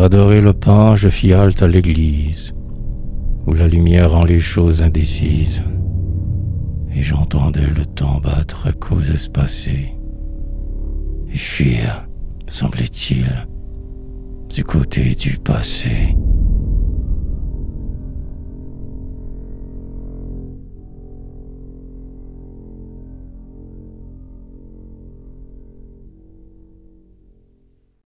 adorer le pain, je fis halte à l'église, où la lumière rend les choses indécises, et j'entendais le temps battre à cause espacées, et fuir, semblait-il, du côté du passé.